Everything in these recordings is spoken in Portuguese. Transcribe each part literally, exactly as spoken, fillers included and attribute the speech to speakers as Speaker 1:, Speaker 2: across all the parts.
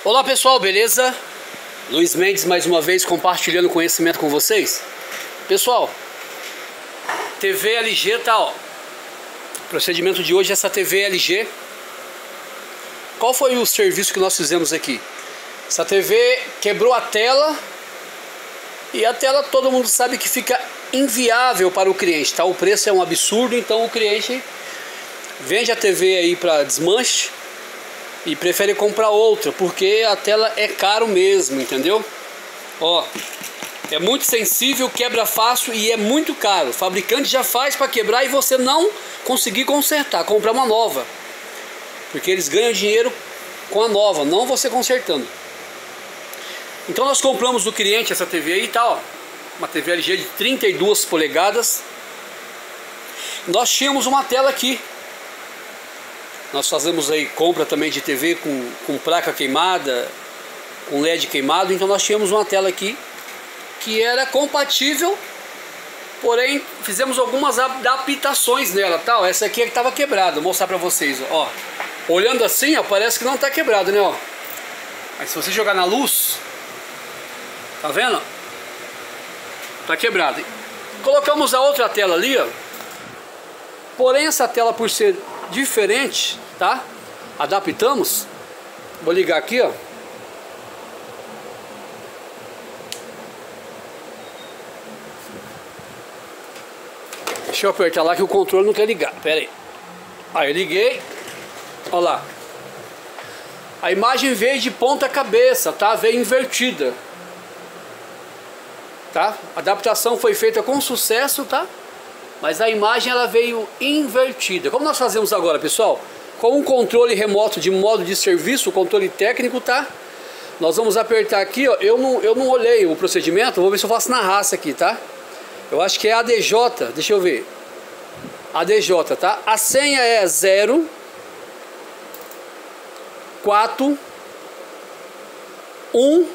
Speaker 1: Olá pessoal, beleza? Luiz Mendes mais uma vez compartilhando conhecimento com vocês. Pessoal, T V L G tá, ó. O procedimento de hoje é essa T V L G. Qual foi o serviço que nós fizemos aqui? Essa T V quebrou a tela e a tela todo mundo sabe que fica inviável para o cliente, tá? O preço é um absurdo, então o cliente vende a T V aí para desmanche e prefere comprar outra, porque a tela é caro mesmo, entendeu? Ó, é muito sensível, quebra fácil e é muito caro. O fabricante já faz para quebrar e você não conseguir consertar, comprar uma nova, porque eles ganham dinheiro com a nova, não você consertando. Então nós compramos do cliente essa T V aí, tá, ó, uma T V L G de trinta e duas polegadas. Nós tínhamos uma tela aqui. Nós fazemos aí compra também de T V com, com placa queimada, com L E D queimado. Então nós tínhamos uma tela aqui que era compatível, porém fizemos algumas adaptações nela, tal. Essa aqui é que estava quebrada, vou mostrar para vocês, ó. Olhando assim, ó, parece que não está quebrado, né, ó. Mas se você jogar na luz, tá vendo? Tá quebrado. Colocamos a outra tela ali, ó. Porém essa tela, por ser diferente, tá? Adaptamos. Vou ligar aqui, ó. Deixa eu apertar lá que o controle não quer ligar. Pera aí. Aí eu liguei. Olha lá. A imagem veio de ponta cabeça, tá? Veio invertida. Tá? A adaptação foi feita com sucesso, tá? Mas a imagem ela veio invertida. Como nós fazemos agora, pessoal? Com um controle remoto de modo de serviço, o controle técnico, tá? Nós vamos apertar aqui, ó. Eu não, eu não olhei o procedimento, vou ver se eu faço na raça aqui, tá? Eu acho que é A D J, deixa eu ver. A D J, tá? A senha é zero quatro um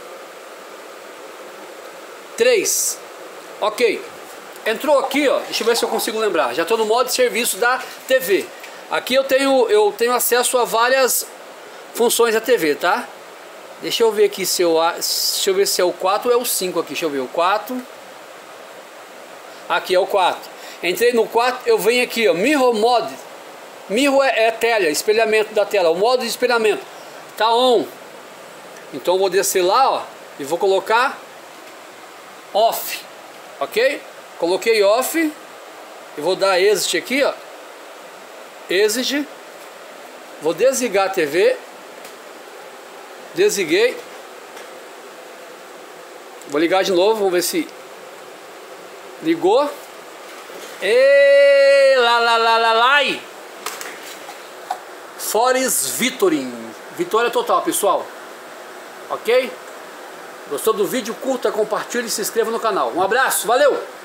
Speaker 1: três. Ok. Entrou aqui, ó, deixa eu ver se eu consigo lembrar. Já estou no modo de serviço da T V. Aqui eu tenho, eu tenho acesso a várias funções da T V, tá? Deixa eu ver aqui se eu, deixa eu ver se é o quatro ou é o cinco aqui. Deixa eu ver, o quatro. Aqui é o quatro. Entrei no quatro, eu venho aqui, ó, Mirror Mode. Mirror é, é tela, espelhamento da tela. O modo de espelhamento tá on. Então eu vou descer lá, ó, e vou colocar off. Ok? Coloquei off, eu vou dar exit aqui, ó, exit, vou desligar a T V, desliguei, vou ligar de novo, vamos ver se ligou, e lá lá lá lá lá, Foris Vitorin, vitória total, pessoal, ok? Gostou do vídeo? Curta, compartilhe e se inscreva no canal. Um abraço, valeu!